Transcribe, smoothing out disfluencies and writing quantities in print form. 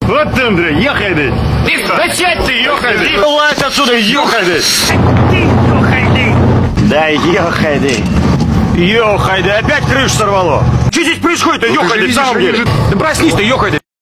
Вот ты, Андрей, ехай ты. Да сядь ты, ехай ты. Вылазь отсюда, ехай ты. Ты ехай ты. Да ехай ты. Ехай ты, опять крышу сорвало. Что здесь происходит-то, ехай ты, в самом деле? Да проснись ты, ехай ты.